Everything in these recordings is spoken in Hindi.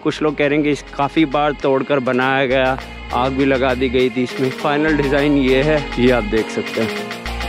कुछ लोग कह रहे हैं कि इस काफ़ी बार तोड़कर बनाया गया, आग भी लगा दी गई थी इसमें। फाइनल डिज़ाइन ये है, ये आप देख सकते हैं।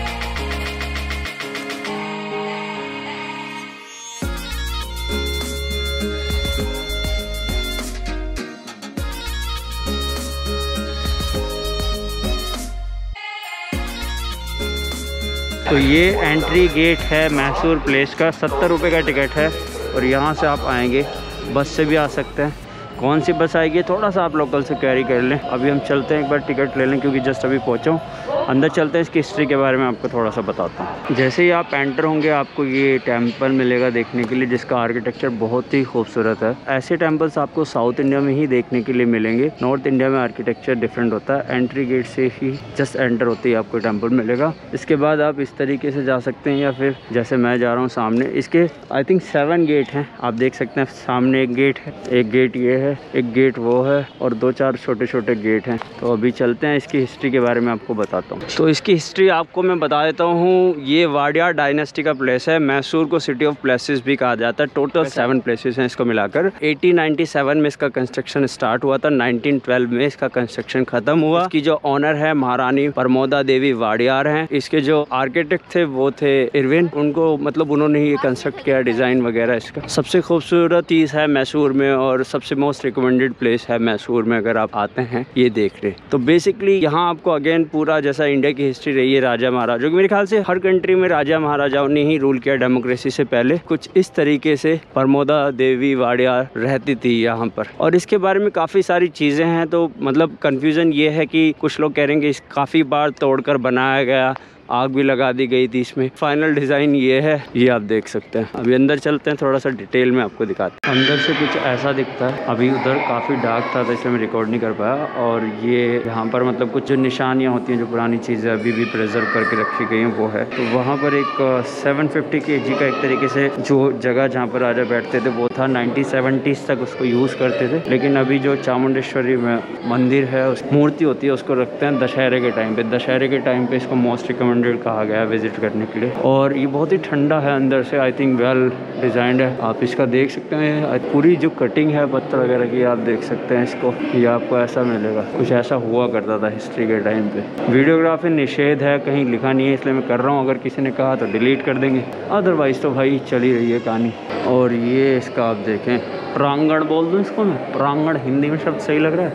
तो ये एंट्री गेट है मैसूर प्लेस का, 70 रुपये का टिकट है और यहाँ से आप आएंगे। बस से भी आ सकते हैं, कौन सी बस आएगी थोड़ा सा आप लोकल से कैरी कर लें। अभी हम चलते हैं, एक बार टिकट ले लें क्योंकि जस्ट अभी पहुँचा हूँ। अंदर चलते हैं, इसकी हिस्ट्री के बारे में आपको थोड़ा सा बताता हूँ। जैसे ही आप एंटर होंगे आपको ये टेम्पल मिलेगा देखने के लिए, जिसका आर्किटेक्चर बहुत ही खूबसूरत है। ऐसे टेम्पल्स आपको साउथ इंडिया में ही देखने के लिए मिलेंगे, नॉर्थ इंडिया में आर्किटेक्चर डिफरेंट होता है। एंट्री गेट से ही जस्ट एंटर होते ही आपको टेम्पल मिलेगा। इसके बाद आप इस तरीके से जा सकते हैं या फिर जैसे मैं जा रहा हूँ सामने, इसके आई थिंक 7 गेट हैं, आप देख सकते हैं। सामने एक गेट है, एक गेट ये है, एक गेट वो है और 2-4 छोटे छोटे गेट हैं। तो अभी चलते हैं, इसकी हिस्ट्री के बारे में आपको बताता हूँ। तो इसकी हिस्ट्री आपको मैं बता देता हूँ। ये वाडियार डायनेस्टी का प्लेस है। मैसूर को सिटी ऑफ प्लेसेस भी कहा जाता है। टोटल 7 प्लेसेस हैं इसको मिलाकर। 1897 में इसका कंस्ट्रक्शन स्टार्ट हुआ था, 1912 में इसका कंस्ट्रक्शन खत्म हुआ। इसकी जो ऑनर है महारानी प्रमोदा देवी वाडियार हैं। इसके जो आर्किटेक्ट थे वो थे इरविन, उनको मतलब उन्होंने ही ये कंस्ट्रक्ट किया, डिज़ाइन वगैरह इसका। सबसे खूबसूरत चीज़ है मैसूर में और सबसे मोस्ट रिकमेंडेड प्लेस है मैसूर में, अगर आप आते हैं ये देख रहे। तो बेसिकली यहाँ आपको अगेन पूरा जैसा इंडिया की हिस्ट्री रही है राजा महाराजाओं की, मेरे ख्याल से हर कंट्री में राजा महाराजाओं ने ही रूल किया डेमोक्रेसी से पहले। कुछ इस तरीके से प्रमोदा देवी वाडियार रहती थी यहाँ पर। और इसके बारे में काफ़ी सारी चीज़ें हैं। तो मतलब कन्फ्यूज़न ये है कि कुछ लोग कह रहे हैं कि इस काफ़ी बार तोड़कर बनाया गया, आग भी लगा दी गई थी इसमें। फाइनल डिज़ाइन ये है, ये आप देख सकते हैं। अभी अंदर चलते हैं, थोड़ा सा डिटेल में आपको दिखाते हैं। अंदर से कुछ ऐसा दिखता है। अभी उधर काफ़ी डार्क था तो इसलिए मैं रिकॉर्ड नहीं कर पाया। और ये यहाँ पर मतलब कुछ जो निशानियाँ होती हैं, जो पुरानी चीज़ें अभी भी प्रिजर्व करके रखी गई हैं वो है। तो वहाँ पर एक 750 kg का एक तरीके से जो जगह जहाँ पर राजा बैठते थे वो था। 1970s तक उसको यूज़ करते थे। लेकिन अभी जो चामुंडेश्वरी में मंदिर है, उस मूर्ति होती है, उसको रखते हैं दशहरे के टाइम पे। दशहरे के टाइम पे इसको मोस्ट रिकमेंडेड कहा गया विजिट करने के लिए। और ये बहुत ही ठंडा है अंदर से, आई थिंक वेल डिजाइंड है। आप इसका देख सकते हैं, पूरी जो कटिंग है पत्थर वगैरह की, आप देख सकते हैं इसको। ये आपको ऐसा मिलेगा, कुछ ऐसा हुआ करता था हिस्ट्री के टाइम पे। वीडियोग्राफी निषेध है, कहीं लिखा नहीं है इसलिए मैं कर रहा हूँ। अगर किसी ने कहा तो डिलीट कर देंगे, अदरवाइज तो भाई चली रही है कहानी। और ये इसका आप देखें, प्रांगण बोल दूँ इसको मैं, प्रांगण हिंदी में शब्द सही लग रहा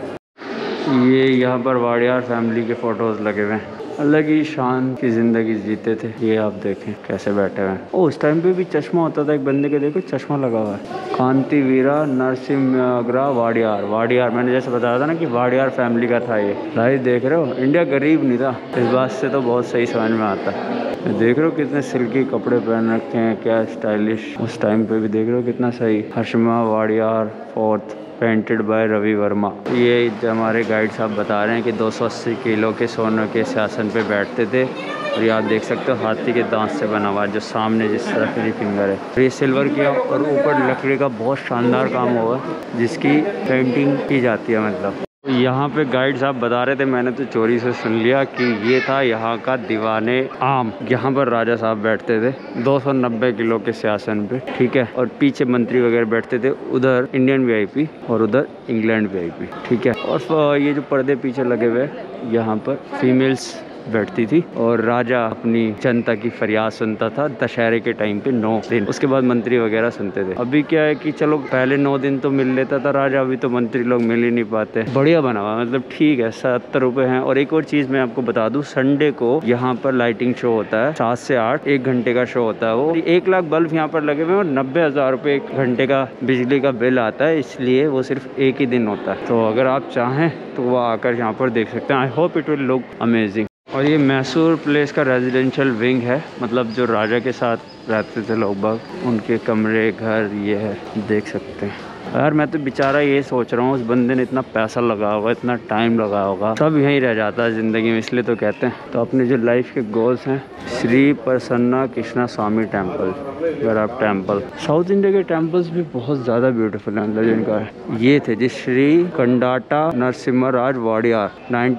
है। ये यहाँ पर वाडियार फैमिली के फोटोज लगे हुए हैं, अलग ही शान की ज़िंदगी जीते थे। ये आप देखें कैसे बैठे हुए हैं। ओ उस टाइम पे भी चश्मा होता था एक बंदे के, देखो चश्मा लगा हुआ है। कांति वीरा नरसिम्हा वाडियार। वाडियार मैंने जैसे बताया था ना कि वाडियार फैमिली का था ये। लाइव देख रहे हो, इंडिया गरीब नहीं था, इस बात से तो बहुत सही समझ में आता है। देख रहे हो कितने सिल्की कपड़े पहन रखे हैं, क्या स्टाइलिश। उस टाइम पे भी देख रहे हो कितना सही। हर्षमा Wadiyar fourth, painted by Ravi Varma. ये हमारे गाइड साहब बता रहे हैं कि 280 किलो के सोने के सिंहासन पे बैठते थे। और ये आप देख सकते हो हाथी के दांत से बना हुआ, जो सामने जिस तरह की फिंगर है। ये सिल्वर किया और ऊपर लकड़ी का बहुत शानदार काम हुआ है जिसकी पेंटिंग की जाती है। मतलब यहाँ पे गाइड साहब बता रहे थे, मैंने तो चोरी से सुन लिया कि ये था यहाँ का दीवाने आम। यहाँ पर राजा साहब बैठते थे 290 किलो के सिंहासन पे, ठीक है। और पीछे मंत्री वगैरह बैठते थे, उधर इंडियन वीआईपी और उधर इंग्लैंड वीआईपी, ठीक है। और ये जो पर्दे पीछे लगे हुए यहाँ पर फीमेल्स बैठती थी और राजा अपनी जनता की फरियाद सुनता था दशहरे के टाइम पे 9 दिन। उसके बाद मंत्री वगैरह सुनते थे। अभी क्या है कि चलो पहले 9 दिन तो मिल लेता था राजा, अभी तो मंत्री लोग मिल ही नहीं पाते। बढ़िया बना हुआ, मतलब ठीक है। 70 रुपये हैं। और एक और चीज़ मैं आपको बता दूं, संडे को यहाँ पर लाइटिंग शो होता है 7 से 8, 1 घंटे का शो होता है। वो 1 लाख बल्ब यहाँ पर लगे हुए हैं और 90,000 रुपये 1 घंटे का बिजली का बिल आता है, इसलिए वो सिर्फ एक ही दिन होता है। तो अगर आप चाहें तो वो आकर यहाँ पर देख सकते हैं। I hope it will look amazing. और ये मैसूर प्लेस का रेजिडेंशियल विंग है, मतलब जो राजा के साथ रहते थे लोग बाग, उनके कमरे घर ये है, देख सकते हैं। यार मैं तो बेचारा ये सोच रहा हूँ, उस बंदे ने इतना पैसा लगा होगा, इतना टाइम लगा होगा, सब यहीं रह जाता है ज़िंदगी में, इसलिए तो कहते हैं। तो अपने जो लाइफ के गोल्स हैं, श्री प्रसन्ना कृष्णा स्वामी टेम्पल, अगर आप टेम्पल, साउथ इंडिया के टेम्पल्स भी बहुत ज़्यादा ब्यूटीफुल हैं अंदर जिनका है। ये थे जी श्री कंडाटा नरसिम्हा राज वाडियार,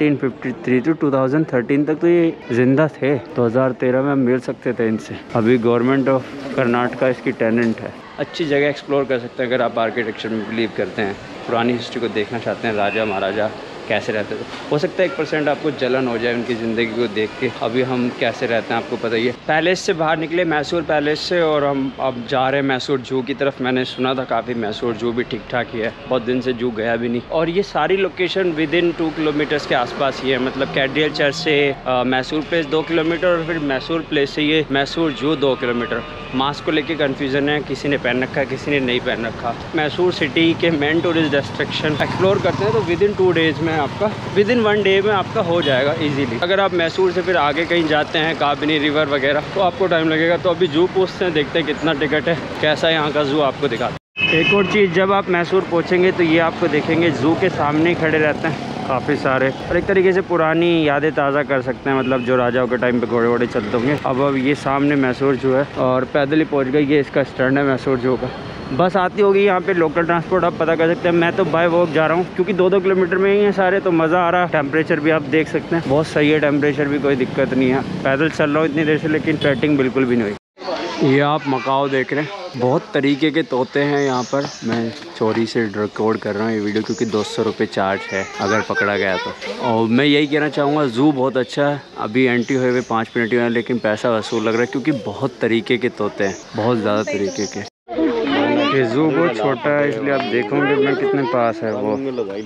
1953 to 2013 तक तो ये जिंदा थे। 2013 में हम मिल सकते थे इनसे। अभी गवर्नमेंट ऑफ कर्नाटका इसकी टेनेंट है। अच्छी जगह एक्सप्लोर कर सकते हैं अगर आप आर्किटेक्चर में बिलीव करते हैं। पुरानी हिस्ट्री को देखना चाहते हैं, राजा महाराजा कैसे रहते थे। हो सकता है 1% आपको जलन हो जाए उनकी ज़िंदगी को देख के। अभी हम कैसे रहते हैं आपको पता ही है। पैलेस से बाहर निकले, मैसूर पैलेस से, और हम अब जा रहे हैं मैसूर जू की तरफ। मैंने सुना था काफ़ी मैसूर जू भी ठीक ठाक ही है, बहुत दिन से जू गया भी नहीं। और ये सारी लोकेशन विद इन 2 किलोमीटर्स के आसपास ही है। मतलब कैथड्रल चर्च से मैसूर प्लेस 2 किलोमीटर, और फिर मैसूर प्लेस से ये मैसूर जू 2 किलोमीटर। मास्क को लेके कन्फ्यूज़न है, किसी ने पहन रखा है, किसी ने नहीं पहन रखा। मैसूर सिटी के मेन टूरिस्ट डेस्टिनेशन एक्सप्लोर करते हैं तो विद इन 2 डेज़ में आपका, विद इन 1 डे में आपका हो जाएगा इजीली। अगर आप मैसूर से फिर आगे कहीं जाते हैं, काबिनी रिवर वगैरह, तो आपको टाइम लगेगा। तो अभी जू पूछते हैं, देखते हैं कितना टिकट है, कैसा है यहाँ का जू, आपको दिखाते हैं। एक और चीज़, जब आप मैसूर पहुँचेंगे तो ये आपको देखेंगे जू के सामने ही खड़े रहते हैं काफ़ी सारे, और एक तरीके से पुरानी यादें ताज़ा कर सकते हैं। मतलब जो राजाओं के टाइम पे घोड़े वोड़े चलते होंगे। अब ये सामने मैसूर जू है और पैदल ही पहुंच गई। ये इसका स्टैंड है मैसूर जू का। बस आती होगी यहाँ पे, लोकल ट्रांसपोर्ट आप पता कर सकते हैं। मैं तो बाय वॉक जा रहा हूँ क्योंकि 2-2 किलोमीटर में ही हैं सारे, तो मज़ा आ रहा है। टेम्परेचर भी आप देख सकते हैं, बहुत सही है टेम्परेचर भी, कोई दिक्कत नहीं है। पैदल चल रहा हूँ इतनी देर से, लेकिन स्वेटिंग बिल्कुल भी नहीं हुई। ये आप मकाओ देख रहे हैं, बहुत तरीके के तोते हैं यहाँ पर। मैं चोरी से रिकॉर्ड कर रहा हूँ ये वीडियो क्योंकि 200 रुपये चार्ज है अगर पकड़ा गया तो। और मैं यही कहना चाहूँगा, ज़ू बहुत अच्छा है। अभी एंट्री हुए 5 मिनट हुए हैं, लेकिन पैसा वसूल लग रहा है क्योंकि बहुत तरीके के तोते हैं, बहुत ज़्यादा तरीके के। ये ज़ू बहुत छोटा है, इसलिए आप देखोगे मैं कितने पास है। वो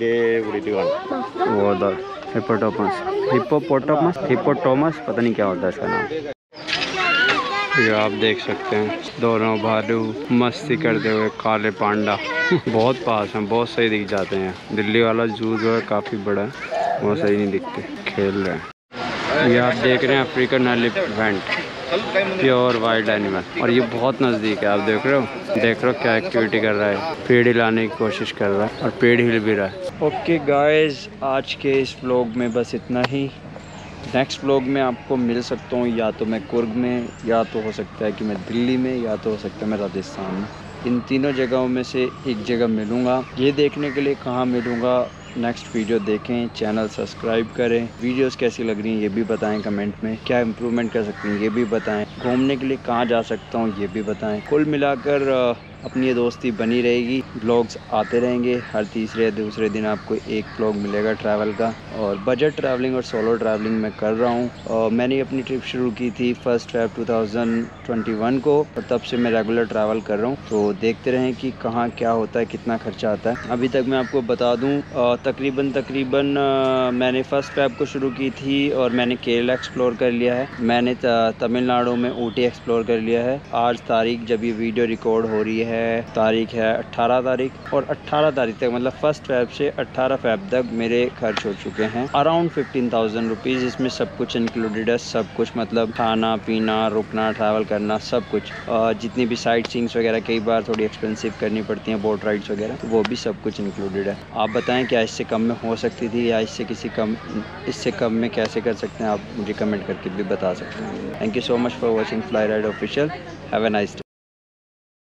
हिप्पोपोटामस पता नहीं क्या होता है इसका नाम। ये आप देख सकते हैं दोनों भालू मस्ती करते हुए, काले पांडा बहुत पास हैं, बहुत सही दिख जाते हैं। दिल्ली वाला जू जो है काफ़ी बड़ा है, बहुत सही नहीं दिखते, खेल रहे हैं। ये आप देख रहे हैं African elephant, pure wild animal, और ये बहुत नज़दीक है। आप देख रहे हो क्या एक्टिविटी कर रहा है, पेड़ हिलाने की कोशिश कर रहा है और पेड़ हिल भी रहा है। ओके गाइस, आज के इस व्लॉग में बस इतना ही। नेक्स्ट व्लॉग में आपको मिल सकता हूँ या तो मैं कुर्ग में, या तो हो सकता है कि मैं दिल्ली में, या तो हो सकता है मैं राजस्थान में। इन तीनों जगहों में से एक जगह मिलूँगा। ये देखने के लिए कहाँ मिलूँगा, नेक्स्ट वीडियो देखें, चैनल सब्सक्राइब करें। वीडियोस कैसी लग रही हैं ये भी बताएं कमेंट में, क्या इम्प्रूवमेंट कर सकते हैं ये भी बताएं, घूमने के लिए कहाँ जा सकता हूँ ये भी बताएं। कुल मिलाकर अपनी ये दोस्ती बनी रहेगी, व्लॉग्स आते रहेंगे। हर तीसरे या दूसरे दिन आपको एक व्लॉग मिलेगा ट्रैवल का। और बजट ट्रैवलिंग और सोलो ट्रैवलिंग मैं कर रहा हूँ, और मैंने अपनी ट्रिप शुरू की थी 1 Feb 2021 को, और तब से मैं रेगुलर ट्रैवल कर रहा हूँ। तो देखते रहें कि कहाँ क्या होता है, कितना खर्चा आता है। अभी तक मैं आपको बता दूँ, तकरीबन मैंने 1 Feb को शुरू की थी और मैंने केरला एक्सप्लोर कर लिया है। मैंने तमिलनाडु में ऊटी एक्सप्लोर कर लिया है। आज तारीख जब ये वीडियो रिकॉर्ड हो रही है, तारीख है 18 तारीख, और 18 तारीख तक मतलब 1 Feb से 18 Feb तक मेरे खर्च हो चुके हैं अराउंड 15,000 रुपीज़। इसमें सब कुछ इंक्लूडेड है, सब कुछ मतलब खाना पीना, रुकना, ट्रैवल करना, सब कुछ। जितनी भी साइट सीइंग्स वगैरह कई बार थोड़ी एक्सपेंसिव करनी पड़ती हैं, बोट राइड्स वगैरह, तो वो भी सब कुछ इंक्लूडेड है। आप बताएं क्या इससे कम में हो सकती थी, या इससे कम में कैसे कर सकते हैं, आप मुझे कमेंट करके भी बता सकते हैं। Thank you so much for watching Fly Ride Official. Have a nice day.